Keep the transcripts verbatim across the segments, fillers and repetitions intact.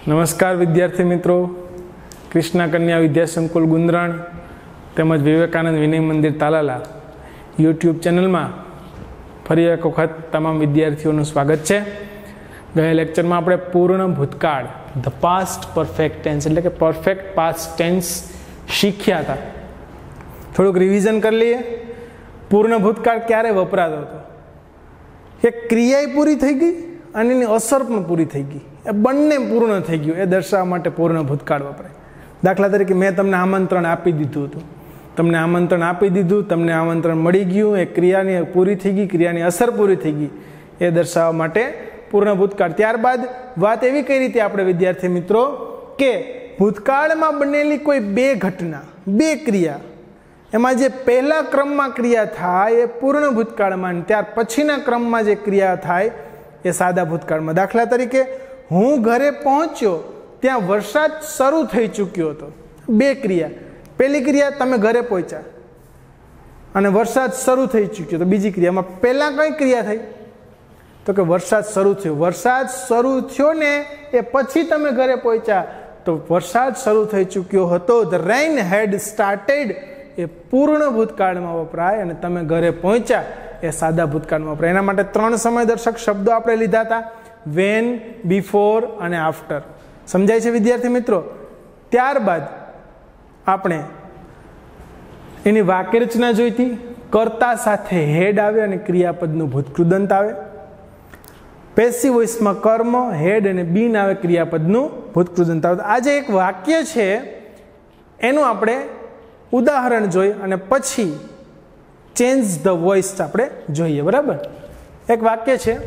નમસ્કાર વિદ્યાર્થી મિત્રો, કૃષ્ણા કન્યા વિદ્યા સંકુલ ગુંદરાણ તેમજ વિવેકાનંદ વિનય મંદિર તાલાલા યુટ્યુબ ચેનલમાં ફરી એક વખત તમામ વિદ્યાર્થીઓનું સ્વાગત છે. ગયા લેક્ચરમાં આપણે પૂર્ણ ભૂતકાળ ધ પાસ્ટ પરફેક્ટ ટેન્સ એટલે કે પરફેક્ટ પાસ્ટ ટેન્સ શીખ્યા હતા. થોડુંક રિવિઝન કરી લઈએ. પૂર્ણ ભૂતકાળ ક્યારે વપરાતો હતો? એ ક્રિયા પૂરી થઈ ગઈ અને એની અસર પણ પૂરી થઈ ગઈ, એ બંને પૂર્ણ થઈ ગયું એ દર્શાવવા માટે પૂર્ણ ભૂતકાળ વપરાય. દાખલા તરીકે મેં તમને આમંત્રણ આપી દીધું હતું, તમને આમંત્રણ આપી દીધું, તમને આમંત્રણ મળી ગયું, એ ક્રિયાની પૂરી થઈ ગઈ, ક્રિયાની અસર પૂરી થઈ ગઈ, એ દર્શાવવા માટે પૂર્ણ ભૂતકાળ. ત્યારબાદ વાત એવી કઈ રીતે આપણે વિદ્યાર્થી મિત્રો કે ભૂતકાળમાં બનેલી કોઈ બે ઘટના, બે ક્રિયા, એમાં જે પહેલા ક્રમમાં ક્રિયા થાય એ પૂર્ણ ભૂતકાળમાં, ત્યાર પછીના ક્રમમાં જે ક્રિયા થાય એ સાદા ભૂતકાળમાં. દાખલા તરીકે હું ઘરે પહોંચ્યો ત્યાં વરસાદ શરૂ થઈ ચૂક્યો હતો. બે ક્રિયા. પહેલી ક્રિયા તમે ઘરે પહોંચ્યા અને વરસાદ શરૂ થઈ ચૂક્યો તો બીજી ક્રિયામાં પહેલાં કઈ ક્રિયા થઈ? તો કે વરસાદ શરૂ થયો. વરસાદ શરૂ થયો ને એ પછી તમે ઘરે પહોંચ્યા તો વરસાદ શરૂ થઈ ચૂક્યો હતો. ધ રેઇન હેડ સ્ટાર્ટેડ એ પૂર્ણ ભૂતકાળમાં વપરાય અને તમે ઘરે પહોંચ્યા એ સાદા ભૂતકાળમાં વપરાય. એના માટે ત્રણ સમયદર્શક શબ્દો આપણે લીધા હતા: વેન, બિફોર અને આફ્ટર. સમજાય છે વિદ્યાર્થી મિત્રો? ત્યારબાદ આપણે એની વાક્યરચના જોઈતી. કર્તા સાથે હેડ આવે અને ક્રિયાપદનું ભૂતકૃદંત આવે. પેસિવ વોઇસમાં કર્મ, હેડ અને બીન આવે, ક્રિયાપદનું ભૂતકૃદંત આવે. આજે એક વાક્ય છે એનું આપણે ઉદાહરણ જોઈ અને પછી ચેન્જ ધ વોઇસ આપણે જોઈએ. બરાબર? એક વાક્ય છે: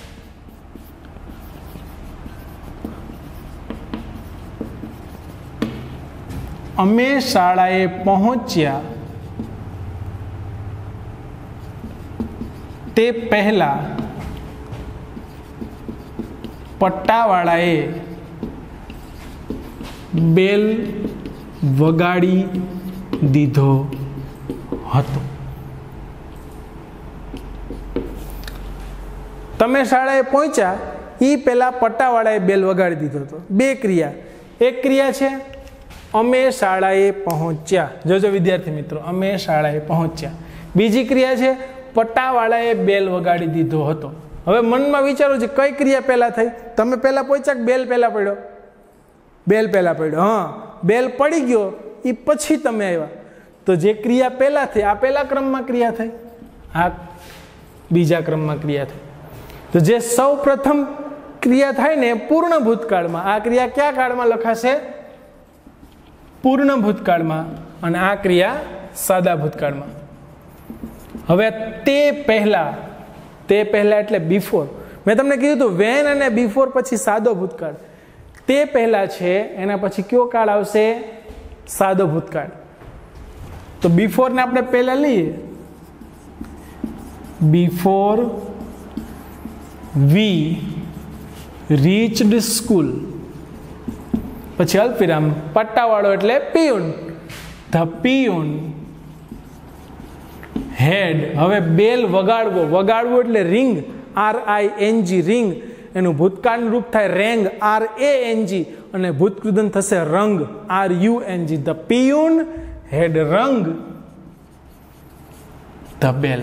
અમે શાળાએ પહોંચ્યા તે પહેલા પટ્ટાવાળાએ બેલ વગાડી દીધો હતો. તમે શાળાએ પહોંચ્યા એ પહેલા પટ્ટાવાળાએ બેલ વગાડી દીધો હતો. બે ક્રિયા. એક ક્રિયા છે અમે શાળાએ પહોંચ્યા. જોજો વિદ્યાર્થી મિત્રો, અમે શાળાએ પહોંચ્યા. બીજી ક્રિયા છે પટ્ટાવાળાએ બેલ વગાડી દીધો હતો. હવે મનમાં વિચારો છે કઈ ક્રિયા પહેલા થઈ? તમે પહેલા પહોંચ્યા કે બેલ પહેલા પડ્યો? બેલ પહેલા પડ્યો. હા, બેલ પડી ગયો એ પછી તમે આવ્યા. તો જે ક્રિયા પહેલા થઈ આ પહેલા ક્રમમાં ક્રિયા થઈ, આ બીજા ક્રમમાં ક્રિયા થઈ. તો જે સૌ પ્રથમ ક્રિયા થાય ને પૂર્ણ ભૂતકાળમાં, આ ક્રિયા કયા કાળમાં લખાશે? પૂર્ણ ભૂતકાળમાં. અને આ ક્રિયા સાદા ભૂતકાળમાં. હવે તે પહેલા, તે પહેલા એટલે બિફોર. મેં તમને કીધું હતું વેન અને બિફોર પછી સાદો ભૂતકાળ. તે પહેલા છે એના પછી કયો કાળ આવશે? સાદો ભૂતકાળ. તો બિફોર ને આપણે પહેલા લઈએ. Before we reached school. પછી અલ્પવિરામ, પટ્ટાવાળો એટલે પિયુન. ધ પિયુન હેડ. હવે બેલ વગાડવો, વગાડવો એટલે ring, R I N G, ring. એનું ભૂતકાળનું રૂપ થાય રેંગ, આર એ એન જી, અને ભૂતકૃદંત થશે rung, R U N G. The peon had rung the બેલ.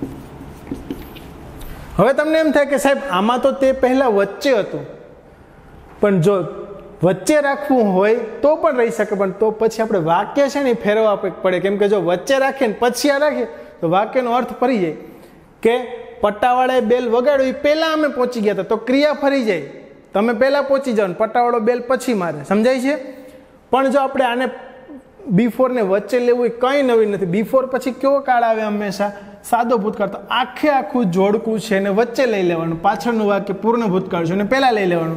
હવે તમને એમ થાય કે સાહેબ આમાં તો તે પહેલા વચ્ચે હતું, પણ જો વચ્ચે રાખવું હોય તો પણ રહી શકે, પણ તો પછી આપણે વાક્ય છે ને ફેરવવા પડે. કેમ કે જો વચ્ચે રાખીએ ને પછી આ રાખીએ તો વાક્યનો અર્થ ફરી જાય. કે પટ્ટાવાળાએ બેલ વગાડ્યું એ પહેલા અમે પહોંચી ગયા હતા, તો ક્રિયા ફરી જાય. તમે પહેલા પહોંચી જાઓ ને પટ્ટાવાળો બેલ પછી મારે. સમજાય છે? પણ જો આપણે આને બિફોર ને વચ્ચે લેવું એ કંઈ નવી નથી. બિફોર પછી કયો કાળ આવે? હંમેશા સાદો ભૂતકાળ. તો આખે આખું જોડકું છે એને વચ્ચે લઈ લેવાનું. પાછળનું વાક્ય પૂર્ણ ભૂતકાળ છે એને પહેલા લઈ લેવાનું.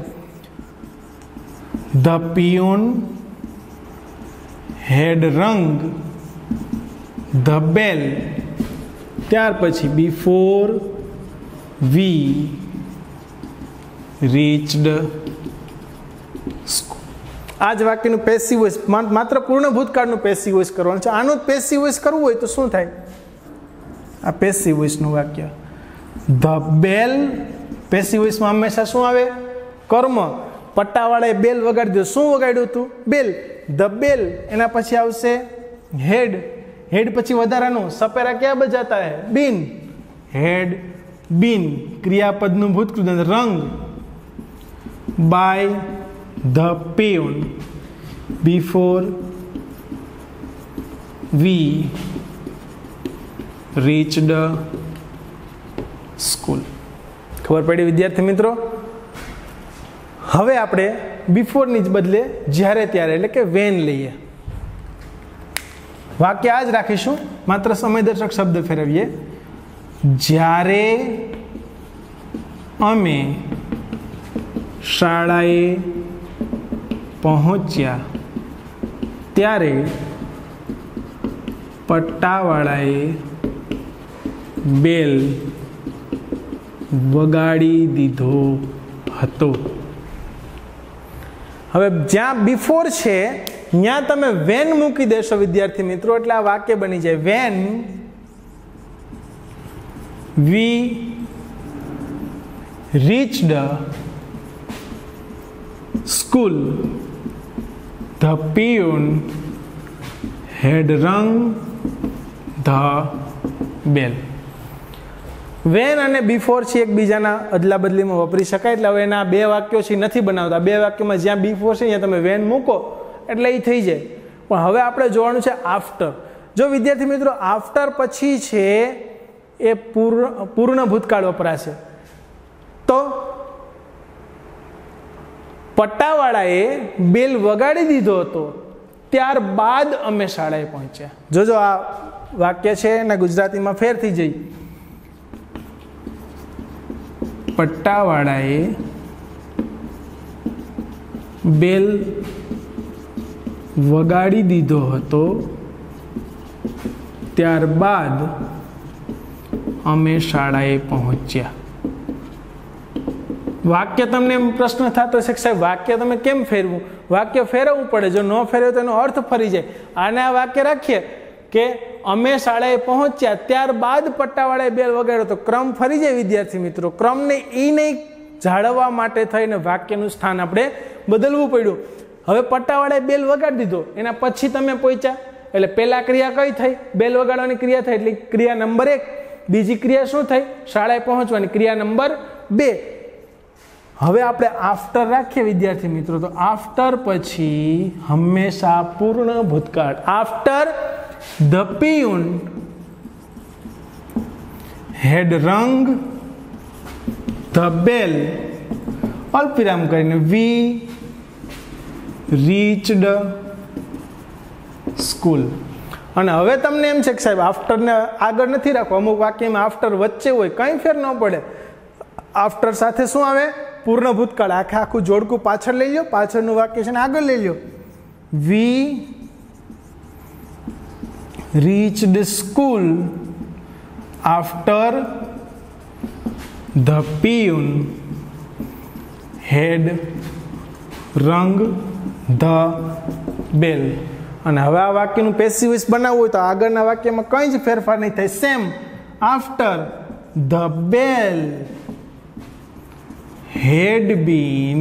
The peon had rung the બેલ. ત્યાર પછી બિફોર વી રીચડ સ્કૂલ. આ જ વાક્યનું પેસિવ વોઇસ, માત્ર પૂર્ણ ભૂતકાળનું પેસિવ વોઇસ કરવાનું છે. આનું પેસિવ વોઇસ કરવું હોય તો શું થાય? આ પેસિવ વોઇસનું વાક્ય. ધ બેલ પેસિવ વોઇસમાં હંમેશા શું આવે? કર્મ. પટ્ટાવાળાએ બેલ વગાડી દીધો. શું વગાડ્યું હતું? બેલ. The bell. એના પછી આવશે હેડ. હેડ પછી વધારાનું સપેરા ક્યાં બજાતા હે? બીન. હેડ બીન. ક્રિયાપદનું ભૂતકૃત rung. By the peon before we reached school. ખબર પડી વિદ્યાર્થી મિત્રો? હવે આપણે બિફોરની જ બદલે જ્યારે ત્યારે એટલે કે વેન લઈએ. વાક્ય આ જ રાખીશું, માત્ર સમયદર્શક શબ્દ ફેરવીએ. જ્યારે અમે શાળાએ પહોંચ્યા ત્યારે પટ્ટાવાળાએ બેલ વગાડી દીધો હતો. હવે જ્યાં બિફોર છે ત્યાં તમે વેન મૂકી દેશો વિદ્યાર્થી મિત્રો, એટલે આ વાક્ય બની જાય. When we reached school the peon had rung the bell. When અને બિફોર છે એકબીજાના અદલા બદલીમાં વાપરી શકાય. એટલે હવે એના બે વાક્યો છે નથી બનાવતા. બે વાક્યમાં જ્યાં બિફોર છે ત્યાં તમે વેન મૂકો એટલે એ થઈ જાય. પણ હવે આપણે જોવાનું છે આફ્ટર. જો વિદ્યાર્થી મિત્રો આફ્ટર પછી છે એ પૂર્ણ પૂર્ણ ભૂતકાળ વપરાશે. તો પટ્ટાવાળાએ બેલ વગાડી દીધો હતો ત્યારબાદ અમે શાળાએ પહોંચ્યા. જોજો આ વાક્ય છે એના ગુજરાતીમાં ફેર થઈ જઈ. પટ્ટાવાળાએ બેલ વગાડી દીધો હતો ત્યારબાદ અમે શાળાએ પહોંચ્યા. વાક્ય તમને એમ પ્રશ્ન થતો હશે કે સાહેબ વાક્ય તમે કેમ ફેરવું? વાક્ય ફેરવવું પડે. જો ન ફેરવે તો એનો અર્થ ફરી જાય. આને આ વાક્ય રાખીએ કે અમે શાળાએ પહોંચ્યા ત્યારબાદ પટ્ટાવાળાએ બેલ વગાડ્યો તો ક્રમ ફરી જાય વિદ્યાર્થી મિત્રો. ક્રમને એ નહીં જાળવવા માટે થઈને વાક્યનું સ્થાન આપણે બદલવું પડ્યું. હવે પટ્ટાવાળાએ બેલ વગાડી દીધો, એના પછી તમે પહોંચ્યા એટલે પહેલા ક્રિયા કઈ થઈ? બેલ વગાડવાની ક્રિયા થઈ એટલે ક્રિયા નંબર એક. બીજી ક્રિયા શું થઈ? શાળાએ પહોંચવાની ક્રિયા નંબર બે. હવે આપણે આફ્ટર રાખીએ વિદ્યાર્થી મિત્રો, તો આફ્ટર પછી હંમેશા પૂર્ણ ભૂતકાળ. After the peon had rung the બેલ અલ્પવિરામ કરીને વી રીચડ સ્કૂલ. અને હવે તમને એમ છે કે સાહેબ આફ્ટરને આગળ નથી રાખવું. અમુક વાક્યમાં આફ્ટર વચ્ચે હોય, કંઈ ફેર ન પડે. આફ્ટર સાથે શું આવે? પૂર્ણ ભૂતકાળ. આખે આખું જોડકું પાછળ લઈ લો, પાછળનું વાક્ય છે ને આગળ લઈ લો. We reached school after the peon had rung the બેલ. અને હવે આ વાક્યનું પેસિવ વોઇસ બનાવવું હોય તો આગળના વાક્યમાં કંઈ જ ફેરફાર નહીં થાય. Same. After the bell had been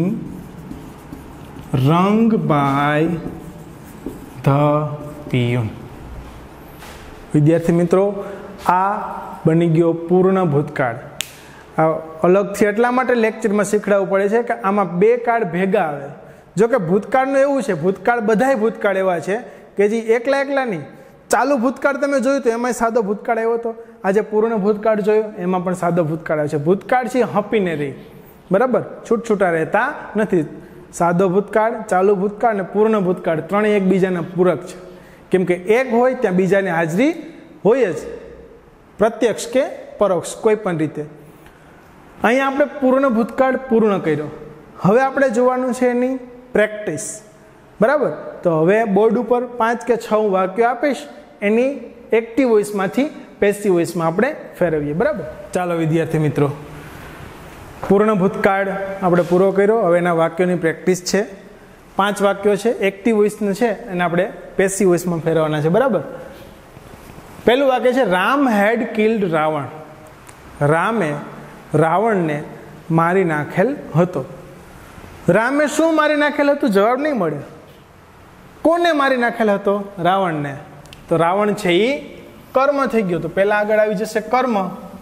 rung by the peon. વિદ્યાર્થી મિત્રો આ બની ગયો પૂર્ણ ભૂતકાળ. આ અલગથી એટલા માટે લેક્ચરમાં શીખડાવવું પડે છે કે આમાં બે કાળ ભેગા આવે. જો કે ભૂતકાળનું એવું છે, ભૂતકાળ બધાય ભૂતકાળ એવા છે કે જે એકલા એકલા નહીં. ચાલુ ભૂતકાળ તમે જોયું તો એમાં સાદો ભૂતકાળ આવ્યો હતો. આજે પૂર્ણ ભૂતકાળ જોયો એમાં પણ સાદો ભૂતકાળ આવે છે. ભૂતકાળ છે હપીને રહી, બરાબર, છૂટછૂટા રહેતા નથી. સાદો ભૂતકાળ, ચાલુ ભૂતકાળ અને પૂર્ણ ભૂતકાળ ત્રણેય એકબીજાના પૂરક છે. કેમ કે એક હોય ત્યાં બીજાની હાજરી હોય જ, પ્રત્યક્ષ કે પરોક્ષ કોઈ પણ રીતે. અહીંયા આપણે પૂર્ણ ભૂતકાળ પૂર્ણ કર્યો. હવે આપણે જોવાનું છે એની પ્રેક્ટિસ, બરાબર. તો હવે બોર્ડ ઉપર પાંચ કે છ હું વાક્યો આપીશ, એની એક્ટિવ વોઇસમાંથી પેસિવ વોઇસમાં આપણે ફેરવીએ, બરાબર. ચાલો વિદ્યાર્થી મિત્રો, પૂર્ણ ભૂતકાળ આપણે પૂરો કર્યો. હવે એના વાક્યોની પ્રેક્ટિસ છે. પાંચ વાક્યો છે, એક્ટિવ વોઇસનું છે, અને આપણે પેસિવ વોઇસમાં ફેરવવાના છે, બરાબર. પહેલું વાક્ય છે રામ હેડ કિલ્ડ રાવણ. રામે રાવણને મારી નાખેલ હતો. રામે શું મારી નાખેલ હતું? જવાબ નહીં મળે. કોને મારી નાખેલ હતો? રાવણને. તો રાવણ છે એ કર્મ થઈ ગયો. તો પહેલા આગળ આવી જશે કર્મ,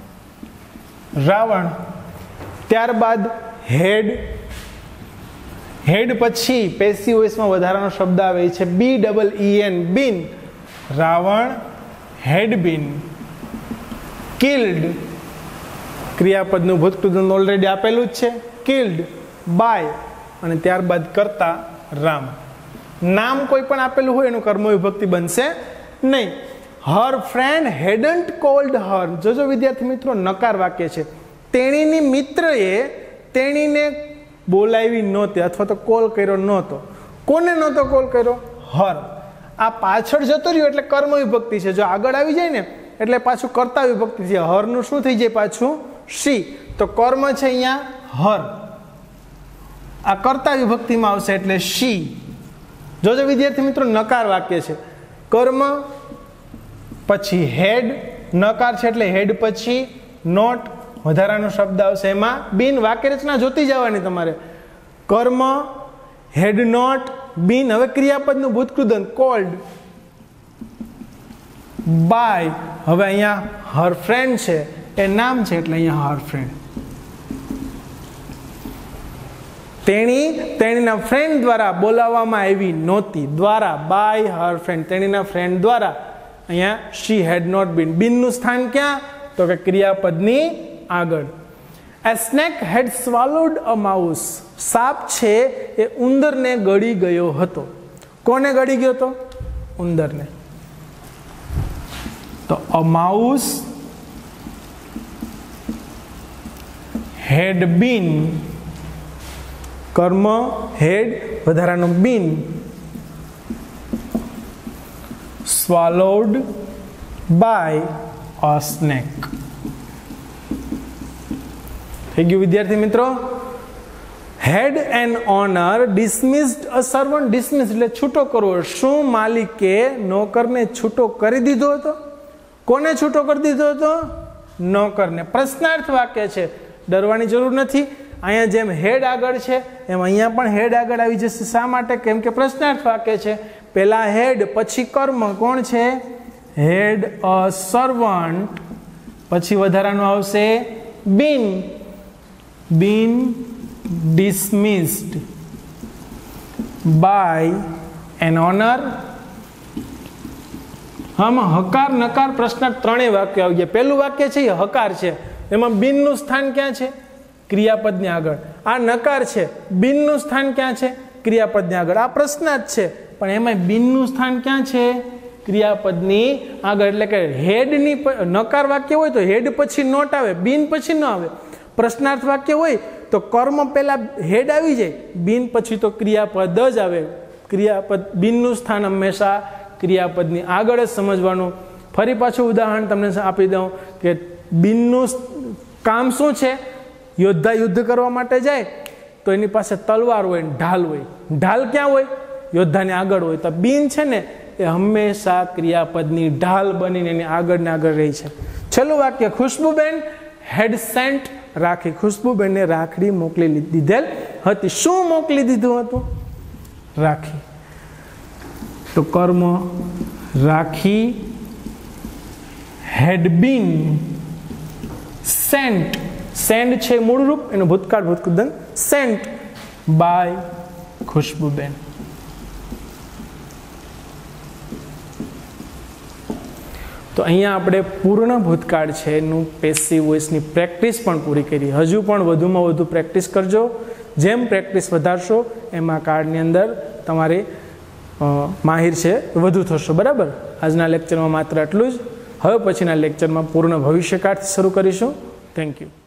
રાવણ. ત્યારબાદ હેડ. હેડ પછી પેસિવ વોઇસમાં વધારાનો શબ્દ આવે છે B double E N, been. Ravan had been killed. ક્રિયાપદનું ભૂતકૃત ઓલરેડી આપેલું જ છે, કિલ્ડ બાય. અને ત્યારબાદ કરતા રામ. નામ કોઈ પણ આપેલું હોય એનું કર્મ વિભક્તિ બનશે નહીં. Her friend hadn't called her. જોજો વિદ્યાર્થી મિત્રો, નકાર વાક્ય છે. તેણીની મિત્રએ તેણીને બોલાવી નહોતી અથવા તો કોલ કર્યો નહોતો. કોને નહોતો કોલ કર્યો? હર. આ પાછળ જતો રહ્યો એટલે કર્મ વિભક્તિ છે. જો આગળ આવી જાય ને એટલે પાછું કર્તા વિભક્તિ છે. હરનું શું થઈ જાય પાછું? શી. તો કર્મ છે અહીંયા હર, આ કર્તા વિભક્તિમાં આવશે એટલે શી. જોજો વિદ્યાર્થી મિત્રો, નકાર વાક્ય છે. કર્મ પછી હેડ, નકાર છે એટલે હેડ પછી નોટ, વધારાનો શબ્દ આવશે એમાં બીન. વાક્ય રચના જોતી જવાની તમારે. કર્મ, હેડ નોટ, બીન. હવે ક્રિયાપદનું ભૂતકૃદન કોલ્ડ બાય. હવે અહીંયા હર ફ્રેન્ડ છે એ નામ છે એટલે અહીંયા હર ફ્રેન્ડ. તેણી તેણીના ફ્રેન્ડ દ્વારા બોલાવવામાં આવી નહોતી. દ્વારા, બાય હર ફ્રેન્ડ, તેણીના ફ્રેન્ડ દ્વારા. અહીંયા શી હેડ નોટ બીન. બીનનું સ્થાન ક્યાં? તો કે ક્રિયાપદની આગળ. A snake had swallowed a mouse. સાપ છે એ ઉંદરને ગળી ગયો હતો. કોને ગળી ગયો હતો? ઉંદરને. તો a mouse had been, કર્મ હેડ, વધારાનો બીન, swallowed by a snake. થઈ ગયું વિદ્યાર્થી મિત્રો. Had an owner dismissed a servant. Dismiss એટલે છૂટો કરવો. શું માલિકે નોકરને છૂટો કરી દીધો હતો? કોને છૂટો કરી દીધો હતો? નોકરને. પ્રશ્નાર્થ વાક્ય છે, ડરવાની જરૂર નથી. અહીંયા જેમ હેડ આગળ છે એમ અહીંયા પણ હેડ આગળ આવી જશે. શા માટે? કેમ કે પ્રશ્નાર્થ વાક્ય છે. પહેલા હેડ પછી કર્મ. કોણ છે? Had a servant. પછી વધારાનું આવશે been. Been dismissed by an owner. આમાં હકાર, નકાર, પ્રશ્નાર્થ ત્રણેય વાક્ય આવી ગયા. પહેલું વાક્ય છે એ હકાર છે, એમાં બીનનું સ્થાન ક્યાં છે? ક્રિયાપદની આગળ. આ નકાર છે, બીનનું સ્થાન ક્યાં છે? ક્રિયાપદની આગળ. આ પ્રશ્નાર્થ છે પણ એમાં બીનનું સ્થાન ક્યાં છે? ક્રિયાપદની આગળ. એટલે કે હેડની નકાર વાક્ય હોય તો હેડ પછી નોટ આવે, બીન પછી ન આવે. પ્રશ્નાર્થ વાક્ય હોય તો કર્મ પહેલા હેડ આવી જાય, બીન પછી તો ક્રિયાપદ જ આવે. ક્રિયાપદ બીનનું સ્થાન હંમેશા ક્રિયાપદની આગળ જ સમજવાનું. ફરી પાછું ઉદાહરણ તમને આપી દઉં કે બીનનું કામ શું છે? યોદ્ધા યુદ્ધ કરવા માટે જાય તો એની પાસે તલવાર હોય ને ઢાલ હોય. ઢાલ ક્યાં હોય? યોદ્ધાની આગળ હોય. તો બીન છે ને એ હંમેશા ક્રિયાપદની ઢાલ બનીને એની આગળ ને આગળ રહી છે. છેલ્લું વાક્ય, ખુશ્બુબેન હેડ સેન્ટ રાખી. ખુશ્બુબેનને રાખડી મોકલી દીધેલ હતી. શું મોકલી દીધું હતું? રાખી. તો કર્મ રાખી હેડ બીન સેન્ટ. સેન્ડ છે મૂળ રૂપ, એનું ભૂતકાળ ભૂતકૃદન સેન્ટ બાય ખુશ્બુબેન. તો અહીંયા આપણે પૂર્ણ ભૂતકાળ છે એનું પેસિવ વોઇસની પ્રેક્ટિસ પણ પૂરી કરી. હજુ પણ વધુમાં વધુ પ્રેક્ટિસ કરજો. જેમ પ્રેક્ટિસ વધારશો એમાં કાર્ડની અંદર તમારી માહિર છે વધુ થશો. બરાબર. આજના લેક્ચરમાં માત્ર આટલું જ. હવે પછીના લેક્ચરમાં પૂર્ણ ભવિષ્યકાળ શરૂ કરીશું. Thank you.